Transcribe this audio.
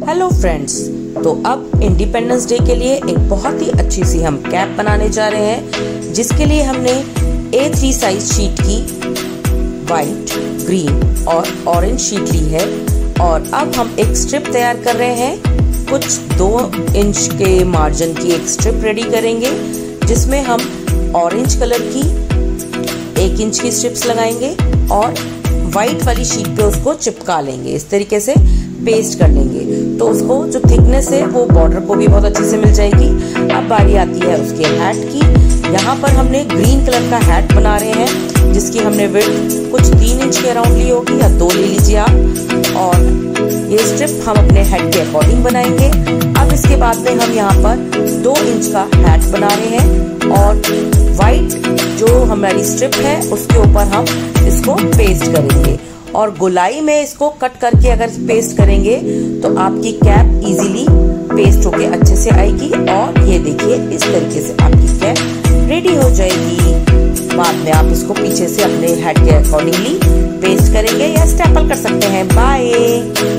Hello friends, तो अब independence day के लिए एक बहुत ही अच्छी सी हम कैप बनाने जा रहे हैं, जिसके लिए हमने A3 साइज शीट की वाइट, ग्रीन और ऑरेंज शीट ली है। और अब हम एक स्ट्रिप तैयार कर रहे हैं। कुछ 2 इंच के मार्जिन की एक स्ट्रिप रेडी करेंगे, जिसमें हम ऑरेंज कलर की 1 इंच की स्ट्रिप्स लगाएंगे और वाइट वाली शीट पे उसको चिपका लेंगे। इस तरीके से पेस्ट कर लेंगे तो उसको जो थिकनेस है वो बॉर्डर को भी बहुत अच्छे से मिल जाएगी। अब बारी आती है उसके हैट की। यहाँ पर हमने ग्रीन कलर का हैट बना रहे हैं, जिसकी हमने विड्थ कुछ 3 इंच के अराउंड ली होगी या 2 ले लीजिए आप। और ये स्ट्रिप हम अपने हेड के अकॉर्डिंग बनाएंगे। अब इसके बाद में हम यहाँ पर 2 इंच का हैट बना रहे हैं और वाइट जो हमारी स्ट्रिप है उसके ऊपर हम इसको पेस्ट करेंगे। और गोलाई में इसको कट करके अगर पेस्ट करेंगे तो आपकी कैप इजीली पेस्ट होके अच्छे से आएगी। और ये देखिए, इस तरीके से आपकी कैप रेडी हो जाएगी। बाद में आप इसको पीछे से अपने हेड के अकॉर्डिंगली पेस्ट करेंगे या स्टेपल कर सकते हैं। बाय।